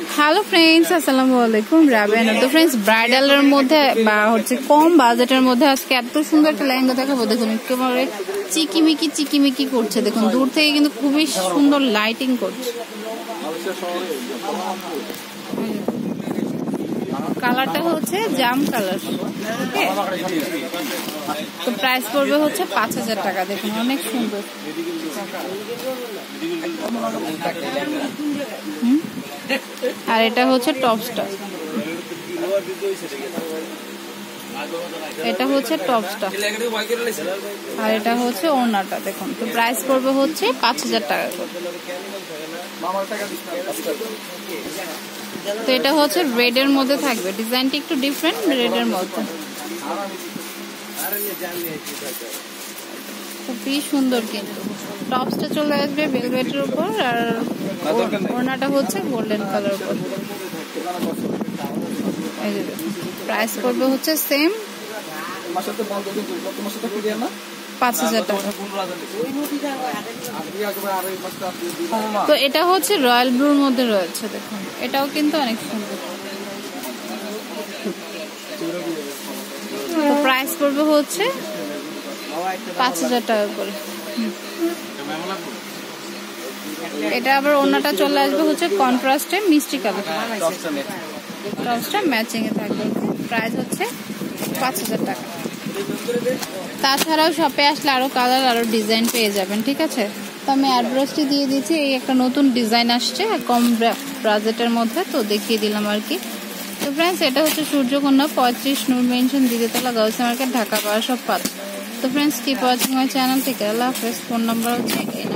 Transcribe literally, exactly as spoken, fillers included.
Hello friends, আসসালামু আলাইকুম। রাবেয়া। তো ফ্রেন্ডস, ব্রাইডালের মধ্যে বা হচ্ছে কম বাজেটের মধ্যে আজকে এত সুন্দর একটা লেহেঙ্গা দেখাবো। দেখুন একেবারে চিকিমিকি চিকিমিকি করছে। দেখুন দূর থেকে কিন্তু খুবই সুন্দর লাইটিং করছে। কালারটা হচ্ছে জাম কালার। ওকে, তো প্রাইস পড়বে হচ্ছে পাঁচ হাজার টাকা। দেখুন অনেক সুন্দর। আর এটা হচ্ছে টপসটা, এটা হচ্ছে টপসটা, আর এটা হচ্ছে ওড়নাটা। দেখুন তো প্রাইস পড়বে হচ্ছে পাঁচ হাজার টাকা করে। তো এটা হচ্ছে রেড এর মধ্যে থাকবে, ডিজাইনটা একটু ডিফারেন্ট রেড এর মধ্যে, খুবই সুন্দর। কিন্তু টপসটা চলে আসবে ভেলভেটের উপর, আর ওড়নাটা হচ্ছে গোল্ডেন কালার উপর। প্রাইস করবে হচ্ছে সেম পাঁচ হাজার টাকা। তো এটা হচ্ছে রয়্যাল ব্লুর মধ্যে রয়েছে। দেখুন এটাও কিন্তু অনেক সুন্দর। তো প্রাইস করবে হচ্ছে পাঁচ হাজার টাকা করে। এটা আবার ওড়নাটা চলে আসবে হচ্ছে কন্ট্রাস্টে মিষ্টি কালার, টপসটা ম্যাচিং এ থাকবে। প্রাইস হচ্ছে পাঁচ হাজার টাকা। তাছাড়াও শপে আসলে আরো কালার আরো ডিজাইন পেয়ে যাবেন, ঠিক আছে। তো আমি অ্যাড্রেসটি দিয়ে দিচ্ছি। এই একটা নতুন ডিজাইন আসছে কম বাজেটের মধ্যে, তো দেখিয়ে দিলাম আর কি। তো ফ্রেন্ডস, এটা হচ্ছে সূর্যকন্যা পঁয়ত্রিশ Noor mansion, Diditala, girls market, Dhaka বারোশো পাঁচ। তো friends, keep watching my channel. থেকে আল্লাহ হাফেজ। ফোন নাম্বার হচ্ছে